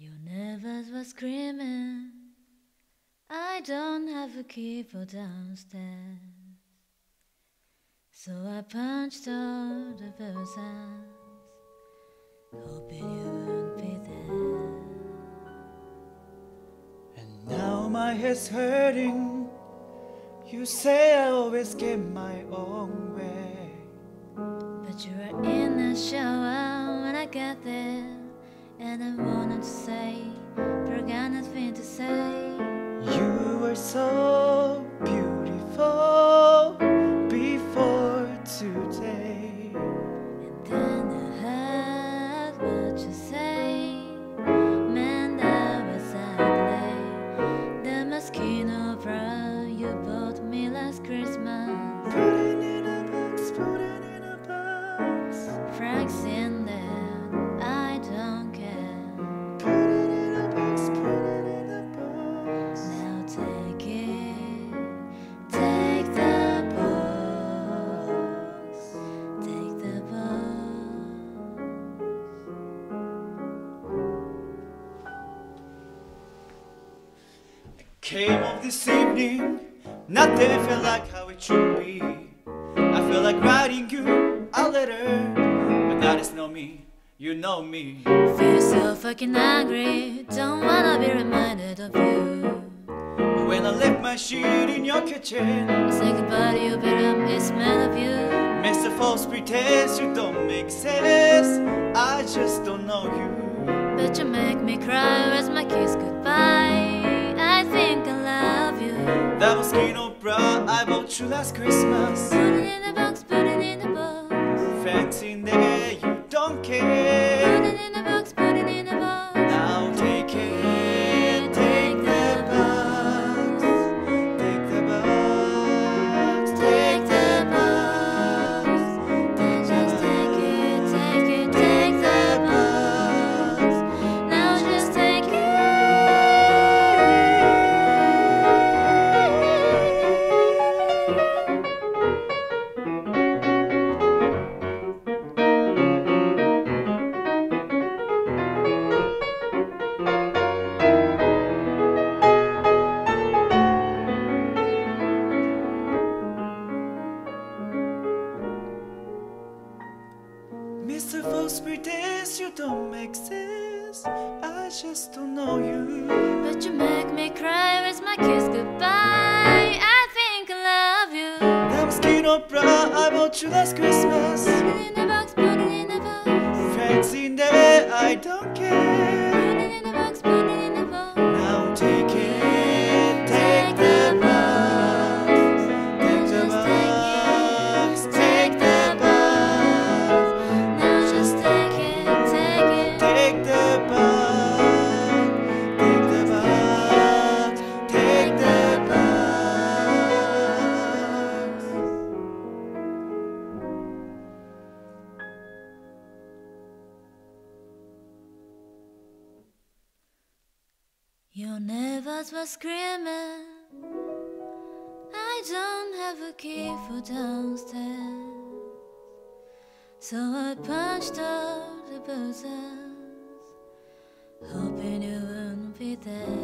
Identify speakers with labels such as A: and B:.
A: Your neighbors were screaming, I don't have a key for downstairs. So I punched all the buzzers, hoping you wouldn't be there.
B: And now my head's hurting. You say I always get my own way,
A: but you were in the shower when I got there, and I wanted to say, forgot nothing to say.
B: You were so beautiful before today.
A: And then I heard what you say, man, that was ugly. The mosquito bra you bought me last Christmas,
B: Put it in a box, put it in a box.
A: Frank's in there, I don't care.
B: Put it in a box, put it in a box.
A: Now take it, take the box, take the box.
B: Came off this evening, nothing felt like how it should be. I feel like writing you a letter, but that is not me, you know me.
A: Feel so fucking angry, don't wanna be reminded of you.
B: But when I left my shit in your kitchen,
A: I say goodbye to you, but I miss smell of you.
B: Mr. False Pretense, you don't make sense, I just don't know you.
A: But you make me cry, where's my kiss goodbye? I think I love you.
B: That mosquito bra I bought you last Christmas,
A: Put it in a box, put it in a box.
B: Thanks in there, you don't
A: Put
B: care.
A: it in a box, put it in a box.
B: Now take it, take the box, take the box,
A: Take the box. Then just take it, take it, take the box. Now just take it.
B: Mr. False Pretense, you don't make sense, I just don't know you.
A: But you make me cry, where's my kiss goodbye? I think I love you.
B: That mosquito bra I bought you last Christmas,
A: Put it in a box, put it in a box.
B: Thanks in there, I don't
A: Put
B: care.
A: it in a box, put it in a box.
B: Now take it, take the box, take the box, take the box,
A: Now just take it, take it.
B: take the box, take the box, take the box.
A: Your neighbors were screaming, I don't have a key for downstairs. So I punched all the buzzers, hoping you wouldn't be there.